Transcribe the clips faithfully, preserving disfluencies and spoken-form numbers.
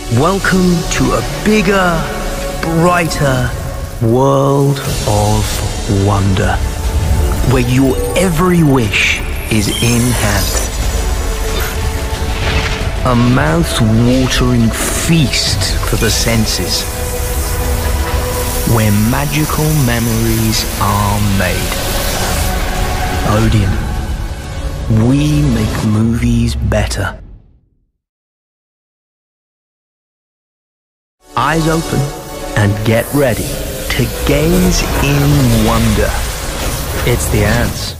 Welcome to a bigger, brighter world of wonder, where your every wish is in hand. A mouth-watering feast for the senses, where magical memories are made. ODEON. We make movies better. Eyes open and get ready to gaze in wonder. It's the ants.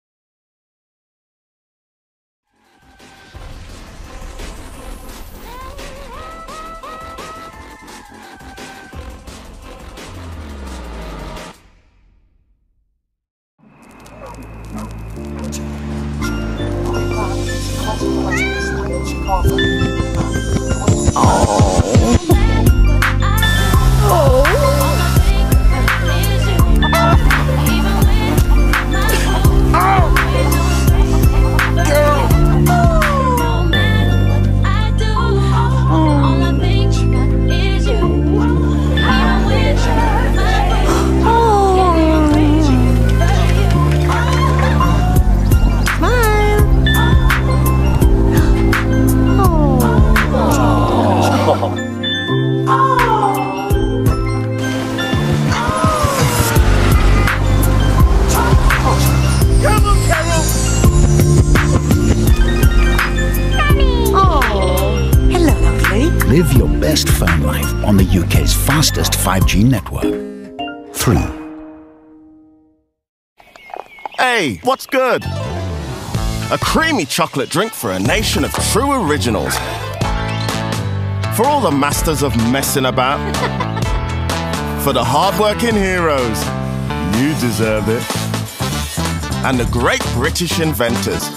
Live your best phone life on the U K's fastest five G network. Three. Hey, what's good? A creamy chocolate drink for a nation of true originals. For all the masters of messing about. For the hard-working heroes. You deserve it. And the great British inventors.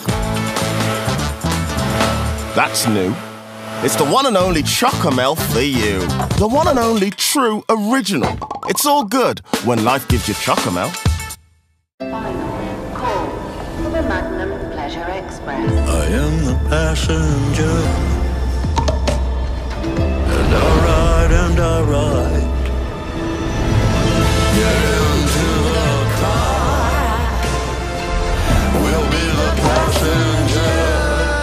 That's new. It's the one and only Chocomel for you. The one and only true original. It's all good when life gives you Chocomel. Final call for the Magnum Pleasure Express. I am the passenger, and I ride and I ride. Get into the car. We'll be the passenger.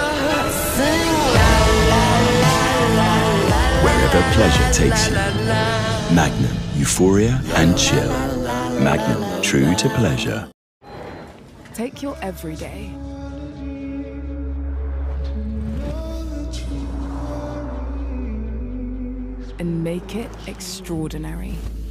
Wherever pleasure takes you. Magnum, euphoria and chill. Magnum, true to pleasure. Take your everyday and make it extraordinary.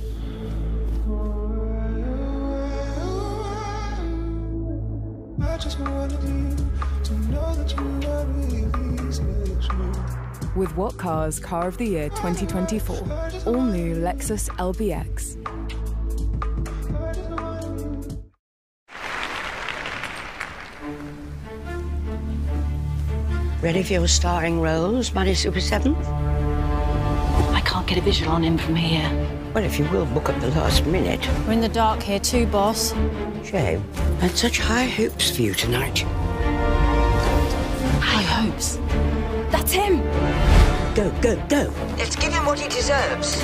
I just wanted you to know that you love me special. With What Car's Car of the Year twenty twenty-four, all new Lexus L B X. Ready for your starring roles, Money Super seven? I can't get a visual on him from here. Well, if you will book at the last minute. We're in the dark here too, boss. Shame. I had such high hopes for you tonight. High hopes? That's him! Go, go, go. Let's give him what he deserves.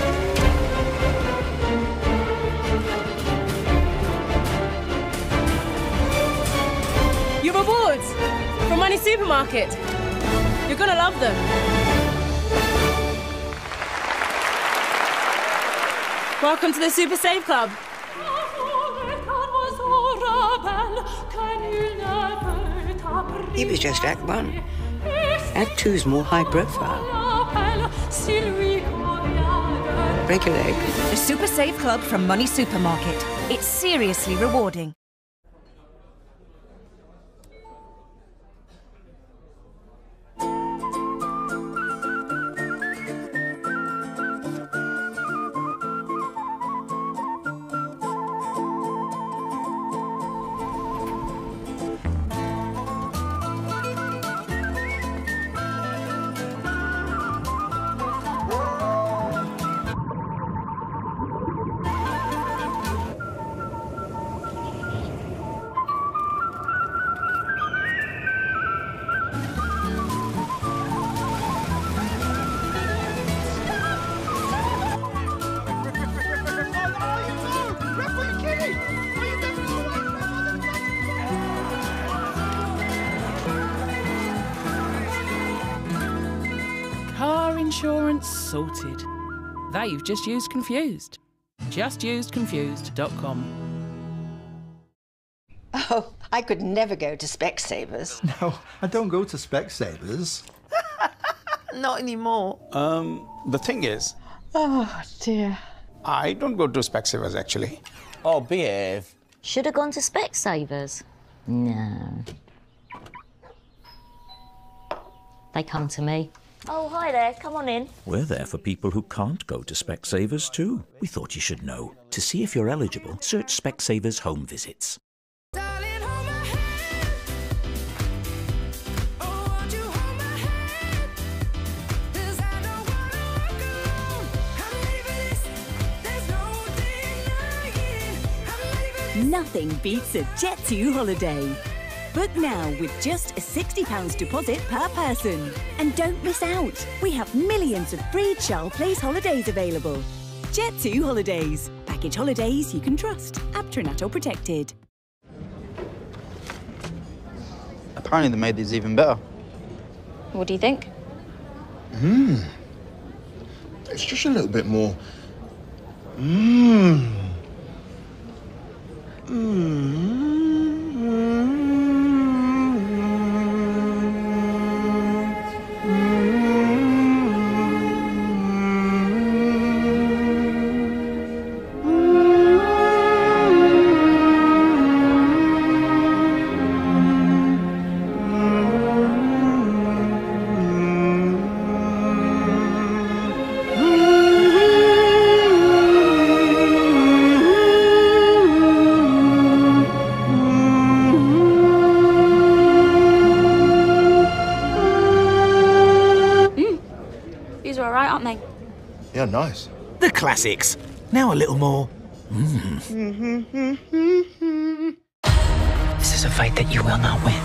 Your rewards from Money Supermarket. You're gonna love them. Welcome to the Super Save Club. He was just Act One. Act Two's more high profile. Break a leg. The Super Save Club from Money Supermarket. It's seriously rewarding. insurance sorted. They've just used Confused. just used confused dot com. Oh, I could never go to Specsavers. No, I don't go to Specsavers. Not anymore. Um, the thing is... Oh, dear. I don't go to Specsavers, actually. Oh, behave. Should have gone to Specsavers. No. They come to me. Oh, hi there. Come on in. We're there for people who can't go to Specsavers too. We thought you should know. To see if you're eligible, search Specsavers Home Visits. Nothing beats a Jet two holiday. Book now with just a sixty pounds deposit per person. And don't miss out. We have millions of free child place holidays available. Jet two Holidays. Package holidays you can trust. Aptrinato protected. Apparently they made these even better. What do you think? Mmm. It's just a little bit more. Mmm. Mmm. Yeah, nice. The classics. Now a little more. Mm. This is a fight that you will not win.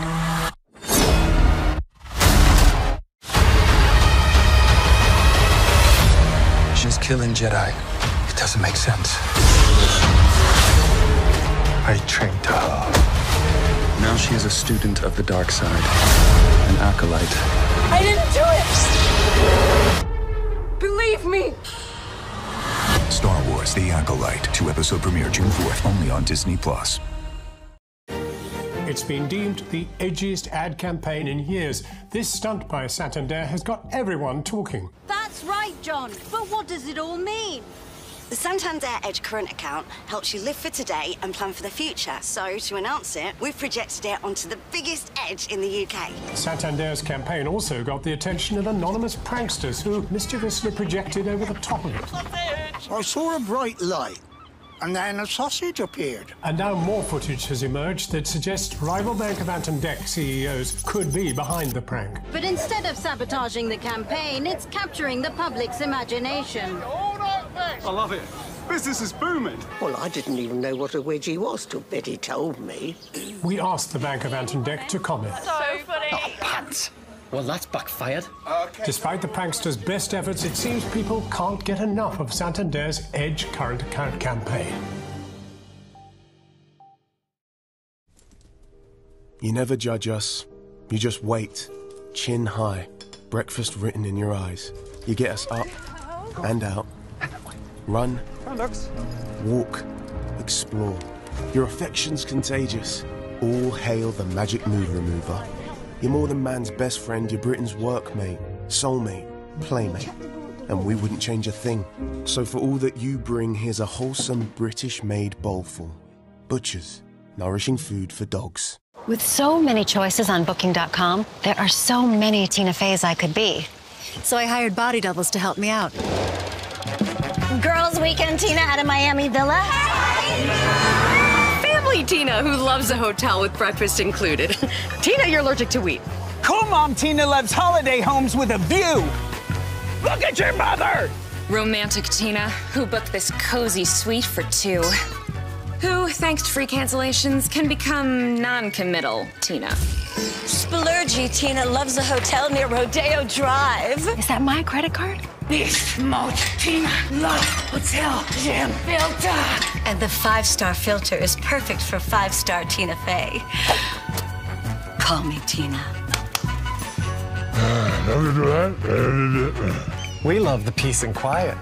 She's killing Jedi. It doesn't make sense. I trained her. Now she is a student of the dark side, an acolyte. I didn't do it! Believe me! Star Wars: The Acolyte. Two-episode premiere June fourth, only on Disney Plus. It's been deemed the edgiest ad campaign in years. This stunt by Santander has got everyone talking. That's right, John. But what does it all mean? The Santander Edge current account helps you live for today and plan for the future. So, to announce it, we've projected it onto the biggest edge in the U K. Santander's campaign also got the attention of anonymous pranksters who mischievously projected over the top of it. I saw a bright light, and then a sausage appeared. And now more footage has emerged that suggests rival Bank of Antondek C E Os could be behind the prank. But instead of sabotaging the campaign, it's capturing the public's imagination. I love it. Business is booming. Well, I didn't even know what a wedgie was till Betty told me. We asked the Bank of Antondek to comment. So funny. Oh, pants. Well, that's backfired. Okay. Despite the pranksters' best efforts, it seems people can't get enough of Santander's Edge current account campaign. You never judge us. You just wait, chin high, breakfast written in your eyes. You get us up and out. Run, walk, explore. Your affection's contagious. All hail the magic mood remover. You're more than man's best friend, you're Britain's workmate, soulmate, playmate. And we wouldn't change a thing. So for all that you bring, here's a wholesome British-made bowlful. Butchers, nourishing food for dogs. With so many choices on Booking dot com, there are so many Tina Feys I could be. So I hired body doubles to help me out. Girls' Weekend Tina at a Miami villa. Family Tina who loves a hotel with breakfast included. Tina, you're allergic to wheat. Cool Mom Tina loves holiday homes with a view. Look at your mother! Romantic Tina who booked this cozy suite for two. Who, thanks to free cancellations, can become non-committal Tina. Splurgy Tina loves a hotel near Rodeo Drive. Is that my credit card? This smart Tina loves hotel gym filter. And the five-star filter is perfect for five-star Tina Fey. Call me Tina. We love the peace and quiet.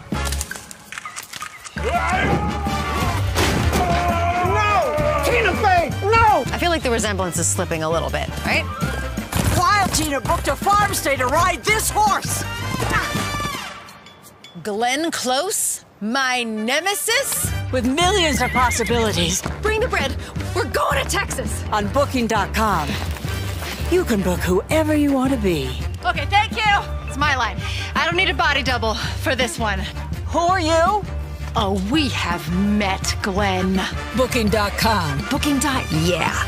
No! Tina Fey, no! I feel like the resemblance is slipping a little bit, right? Wild Tina booked a farm stay to ride this horse! Glenn Close? My nemesis? With millions of possibilities. Bring the bread. We're going to Texas. On booking dot com, you can book whoever you want to be. Okay, thank you. It's my line. I don't need a body double for this one. Who are you? Oh, we have met, Glenn. booking dot com. Booking dot, yeah.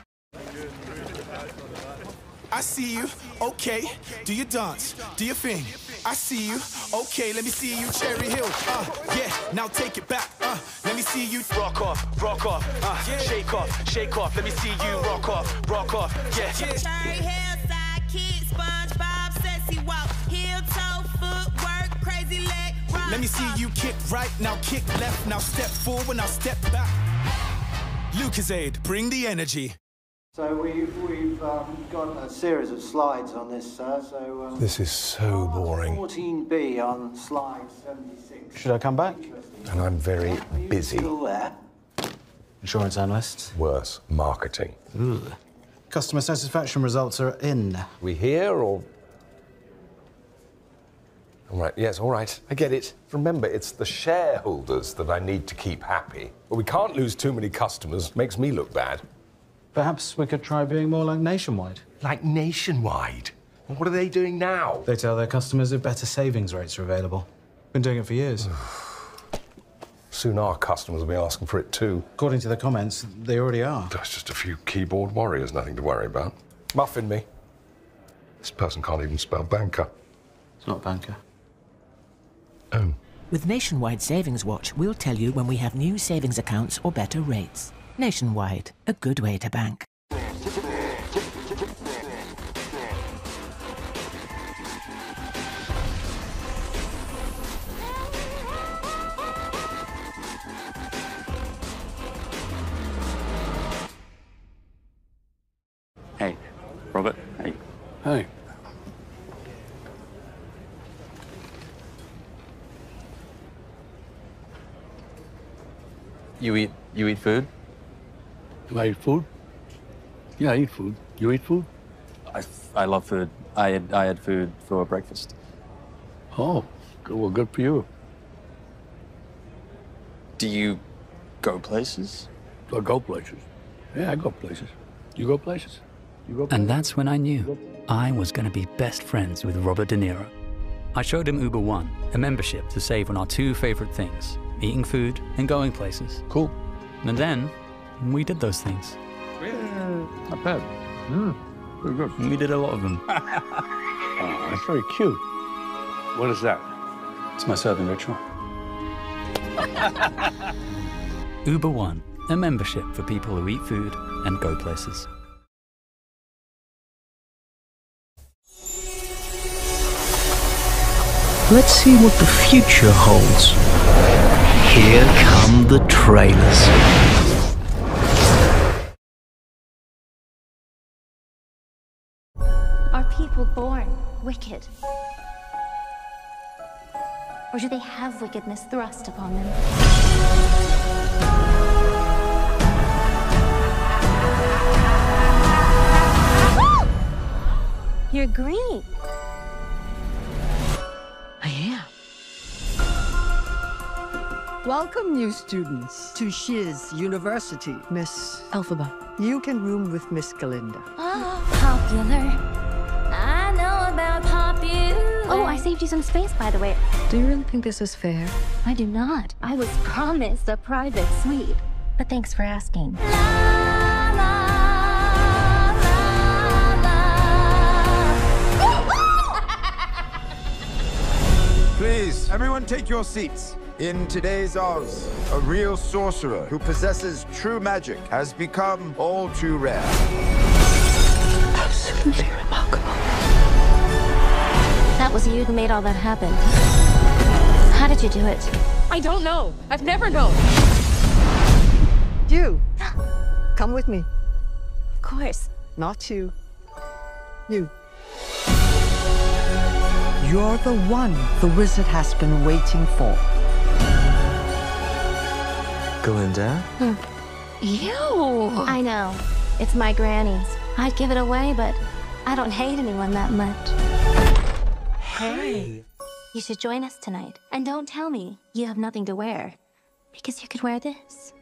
I see you, okay. Do your dance, do your thing. I see you, okay. Let me see you, Cherry Hill. Uh, yeah, now take it back. Uh, let me see you rock off, rock off. Uh, shake off, shake off. Let me see you rock off, rock off. Yeah. Cherry Hill, side kick, SpongeBob, sexy walk, heel toe, footwork, crazy leg rock. Let me see you kick right, now kick left, now step forward, now step back. Lucasade, bring the energy. So we've, we've um, got a series of slides on this, sir. So um, This is so boring. fourteen B on slide seventy-six. Should I come back? And I'm very busy. Still there? Insurance analyst? Worse, marketing. Ooh. Customer satisfaction results are in. We here or? All right, yes, all right. I get it. Remember, it's the shareholders that I need to keep happy. But we can't lose too many customers. Makes me look bad. Perhaps we could try being more like Nationwide. Like Nationwide? What are they doing now? They tell their customers if better savings rates are available. Been doing it for years. Soon our customers will be asking for it too. According to the comments, they already are. That's just a few keyboard warriors, nothing to worry about. Muffin me. This person can't even spell banker. It's not banker. Oh. With Nationwide Savings Watch, we'll tell you when we have new savings accounts or better rates. Nationwide, a good way to bank. Hey, Robert. Hey. Hey. You eat, you eat food? Do I eat food? Yeah, I eat food. You eat food? I, I love food. I had, I had food for breakfast. Oh, good, well, good for you. Do you go places? Do I go places? Yeah, I go places. You go places? You go places? And that's when I knew I was going to be best friends with Robert De Niro. I showed him Uber One, a membership to save on our two favorite things, eating food and going places. Cool. And then we did those things. Yeah, not bad. Mm, very good. And we did a lot of them. Oh, that's very cute. What is that? It's my serving ritual. Uber One, a membership for people who eat food and go places. Let's see what the future holds. Here come the trailers. Are people born wicked? Or do they have wickedness thrust upon them? You're green. I am. Welcome, new students, to Shiz University. Miss Elphaba, you can room with Miss Galinda. Oh, popular. I know about popular. Oh, I saved you some space, by the way. Do you really think this is fair? I do not. I was promised a private suite. But thanks for asking. Please, everyone take your seats. In today's Oz, a real sorcerer who possesses true magic has become all too rare. Absolutely remarkable. That was you who made all that happen. How did you do it? I don't know. I've never known. You, come with me. Of course. Not you. You. You're the one the wizard has been waiting for. Glinda? Hmm. Ew! I know. It's my granny's. I'd give it away, but I don't hate anyone that much. Hey! You should join us tonight. And don't tell me you have nothing to wear. Because you could wear this.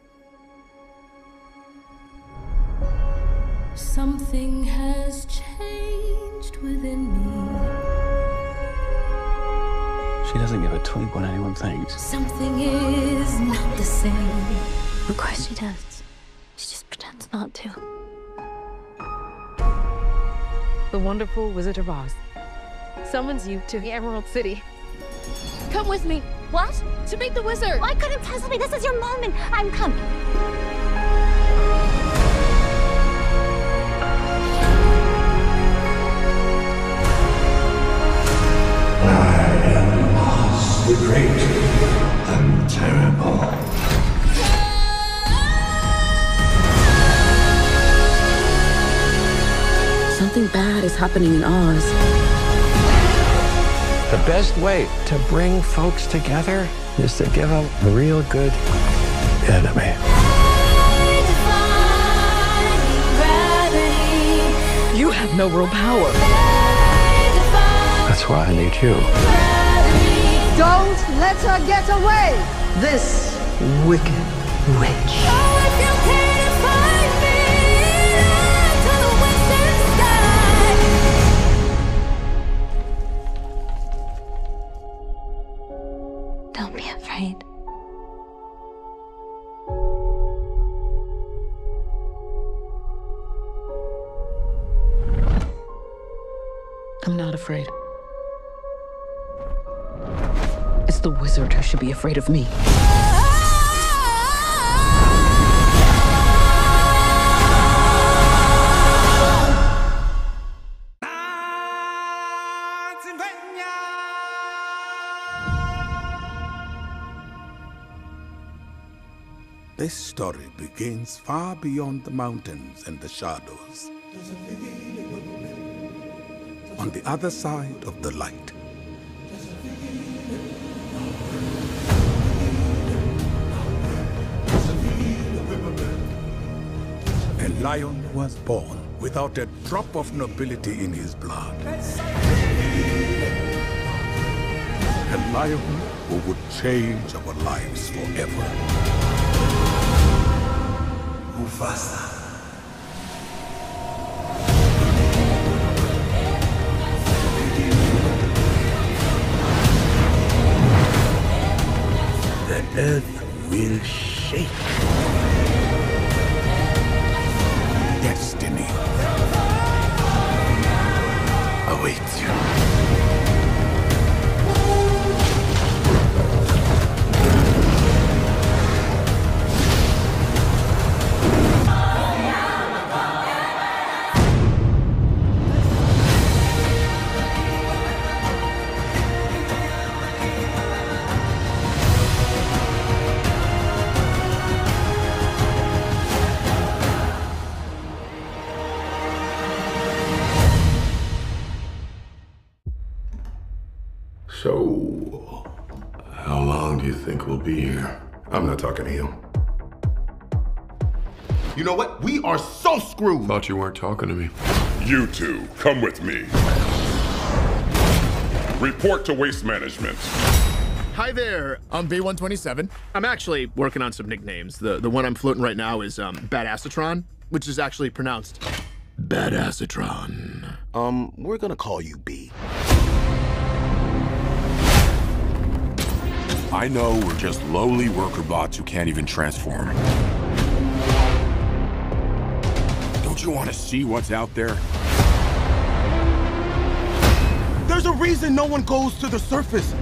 Something has changed within me. She doesn't give a twig what anyone thinks. Something is not the same. Of course she does. She just pretends not to. The wonderful Wizard of Oz summons you to the Emerald City. Come with me. What? To meet the wizard. Why couldn't possibly? This is your moment. I'm coming. The great and terrible. Something bad is happening in Oz. The best way to bring folks together is to give them a real good enemy. You have no real power. That's why I need you. Don't let her get away! This wicked witch. Don't be afraid. I'm not afraid. It's the wizard who should be afraid of me. This story begins far beyond the mountains and the shadows. On the other side of the light. A lion was born without a drop of nobility in his blood. A lion who would change our lives forever. Mufasa. The earth will shake. Destiny awaits you. So, how long do you think we'll be here? I'm not talking to you. You know what? We are so screwed. Thought you weren't talking to me. You two, come with me. Report to Waste Management. Hi there, I'm B one twenty-seven. I'm actually working on some nicknames. The the one I'm floating right now is um, Badassatron, which is actually pronounced Badassatron. Um, we're gonna call you B. I know we're just lowly worker bots who can't even transform. Don't you want to see what's out there? There's a reason no one goes to the surface.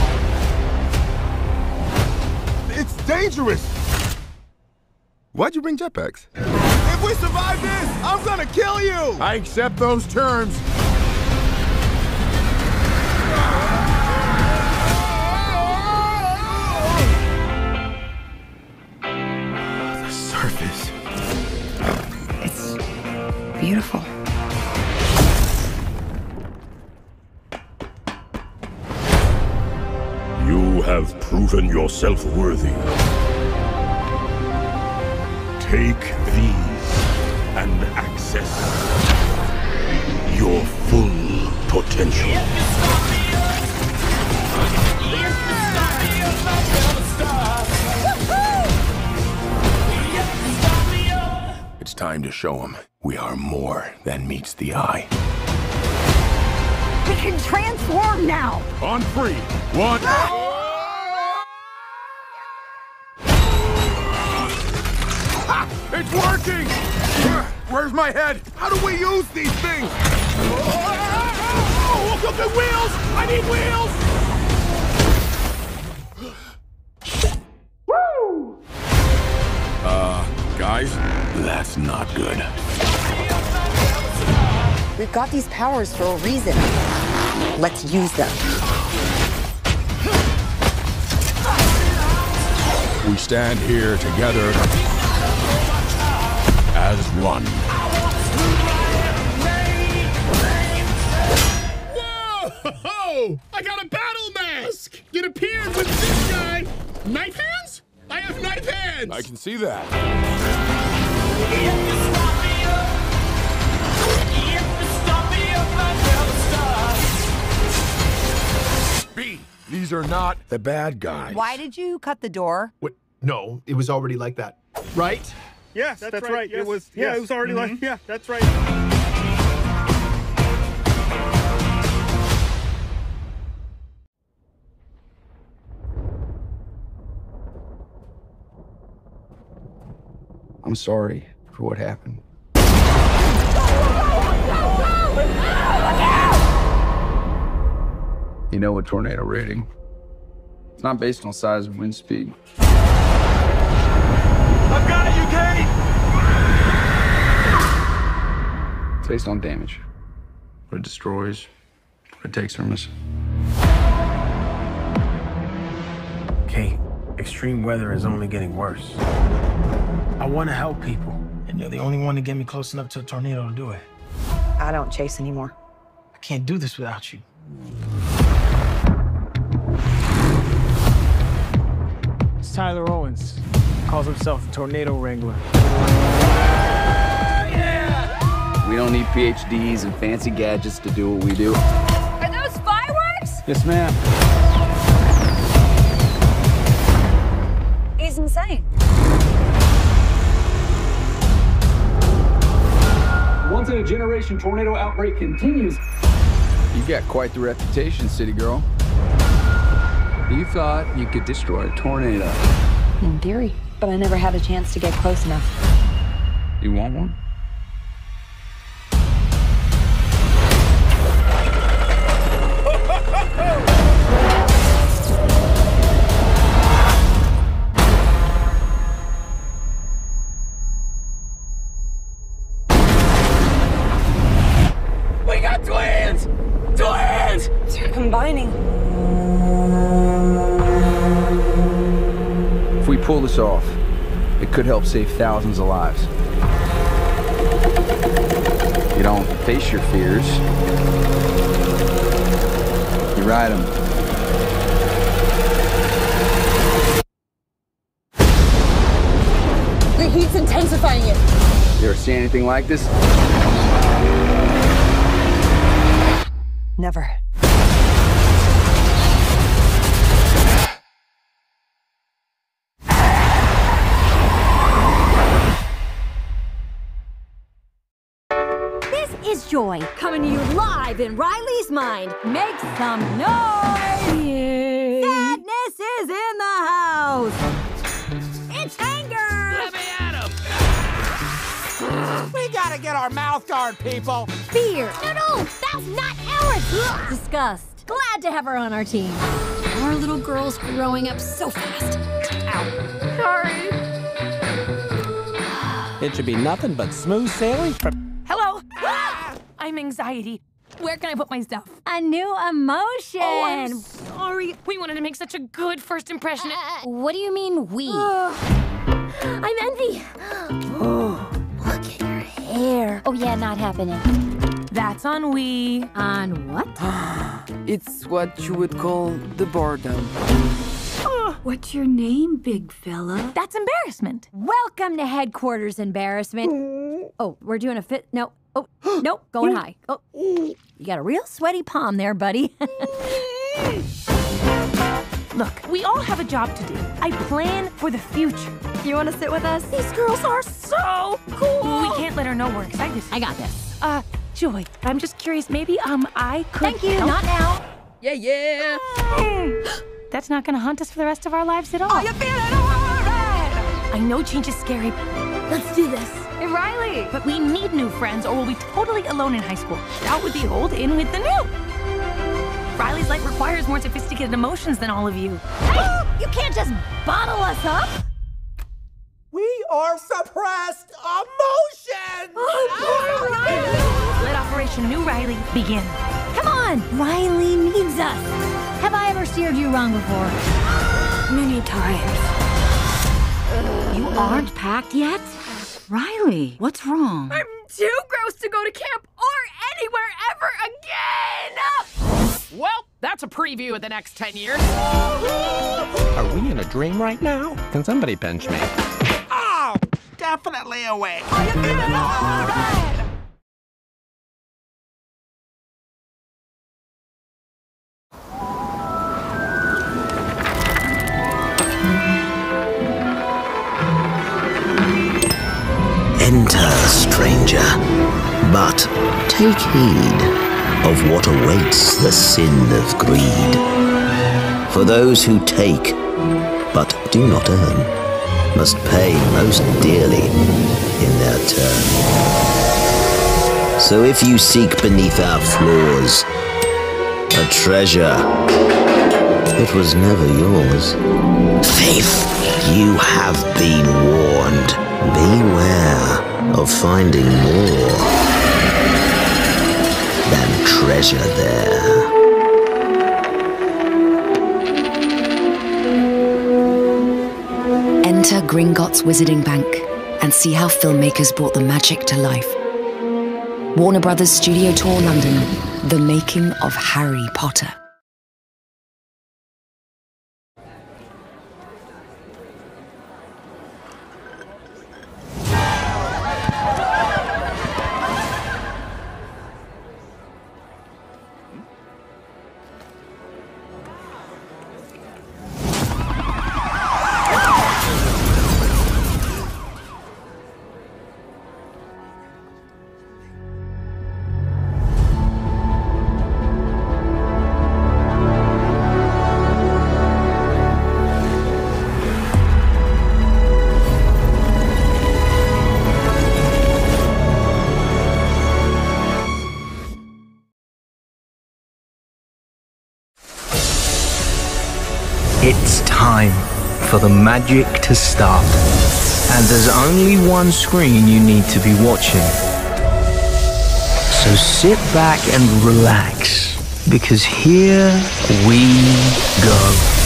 It's dangerous. Why'd you bring jetpacks? If we survive this, I'm gonna kill you! I accept those terms. Surface. It's beautiful. You have proven yourself worthy. Take these and access your full potential. It's time to show them we are more than meets the eye. We can transform now! On three. One. Ah, it's working! Where's my head? How do we use these things? Oh, look at the wheels! I need wheels! Woo! Uh, guys, that's not good. We've got these powers for a reason. Let's use them. We stand here together as one. Whoa! I got a battle mask! It appeared with this guy. Knife hands? I have knife hands! I can see that. B, these are not the bad guys. Why did you cut the door? What? No, it was already like that. Right? Yes, that's, that's right. right. Yes. It was. Yeah, Yes. it was already Mm-hmm. like. Yeah, that's right. I'm sorry for what happened. You know, a tornado rating, it's not based on size and wind speed. I've got it, you Kate! It's based on damage. What it destroys, what it takes from us. Kate, extreme weather is only getting worse. I want to help people, and you're the only one to get me close enough to a tornado to do it. I don't chase anymore. I can't do this without you. It's Tyler Owens. Calls himself a tornado wrangler. We don't need P H Ds and fancy gadgets to do what we do. Are those fireworks? Yes, ma'am. He's insane. Once in a generation tornado outbreak continues. You got quite the reputation, city girl. You thought you could destroy a tornado. In theory, but I never had a chance to get close enough. You want one? We got twins! Twins! They're combining. If we pull this off, it could help save thousands of lives. You don't face your fears. You ride them. The heat's intensifying it. You ever seen anything like this? Never. This is Joy, coming to you live in Riley's mind. Make some noise! Sadness is in the house! It's anger! Let me at him! We gotta get our mouth guard, people! Fear! No, no! That's not ours! Disgust. Glad to have her on our team. Our little girl's growing up so fast. Ow. Sorry. It should be nothing but smooth sailing for... Hello? Ah! I'm anxiety. Where can I put my stuff? A new emotion. Oh, I'm sorry. We wanted to make such a good first impression. Uh, what do you mean, we? Uh, I'm Envy. Oh, look at your hair. Oh, yeah, not happening. That's on we. On what? It's what you would call the boredom. What's your name, big fella? That's embarrassment. Welcome to headquarters, embarrassment. Oh, we're doing a fit. No. Oh, nope. Going high. Oh, you got a real sweaty palm there, buddy. Look, we all have a job to do. I plan for the future. You want to sit with us? These girls are so cool. We can't let her know we're excited. I got this. Uh, Joy, I'm just curious. Maybe um, I could. Thank you. help? Not now. Yeah, yeah. That's not gonna haunt us for the rest of our lives at all. Are you feeling alright? I know change is scary. Let's do this. Hey, Riley. But we need new friends or we'll be totally alone in high school. Out with the old, in with the new. Riley's life requires more sophisticated emotions than all of you. Hey, you can't just bottle us up. We are suppressed emotions! Let Operation New Riley begin. Come on, Riley needs us. Have I ever steered you wrong before? Many times. You aren't packed yet? Riley, what's wrong? I'm too gross to go to camp or anywhere ever again! Well, that's a preview of the next ten years. Are we in a dream right now? Can somebody pinch me? Oh, definitely awake. Are you feeling alright? Enter, stranger, but take heed of what awaits the sin of greed. For those who take, but do not earn, must pay most dearly in their turn. So if you seek beneath our floors a treasure, it was never yours. Thief, you have been warned. Beware of finding more than treasure there. Enter Gringotts Wizarding Bank and see how filmmakers brought the magic to life. Warner Brothers Studio Tour London, The Making of Harry Potter. It's time for the magic to start. And there's only one screen you need to be watching. So sit back and relax, because here we go.